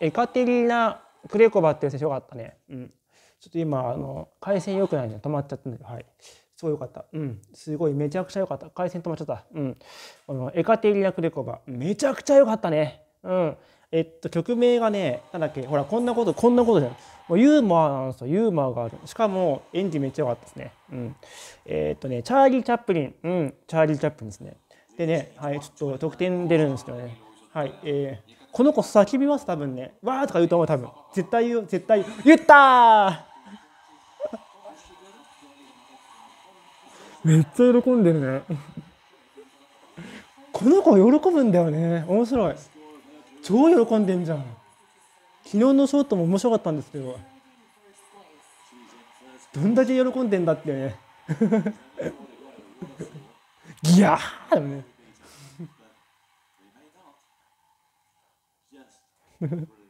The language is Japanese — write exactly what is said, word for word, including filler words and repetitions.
エカテリーナ・クレコバっていう選手よかったね。うん。ちょっと今、あの、回線良くないので止まっちゃったんだけど、はい。すごい良かった。うん。すごい、めちゃくちゃ良かった。回線止まっちゃった。うん。あの、エカテリーナ・クレコバ。めちゃくちゃ良かったね。うん。えっと、曲名がね、なんだっけ、ほら、こんなこと、こんなことじゃん。もうユーモアなんですよ。ユーモアがある。しかも、演技めっちゃ良かったですね。うん。えっとね、チャーリー・チャップリン。うん。チャーリー・チャップリンですね。でね、はい、ちょっと得点出るんですけどね。はい、えー、この子叫びます多分ね。わーとか言うと思う多分。絶対言う、絶対言う。言ったーめっちゃ喜んでるね。この子喜ぶんだよね。面白い。超喜んでんじゃん。昨日のショートも面白かったんですけど、どんだけ喜んでんだってね。ギヤーだね。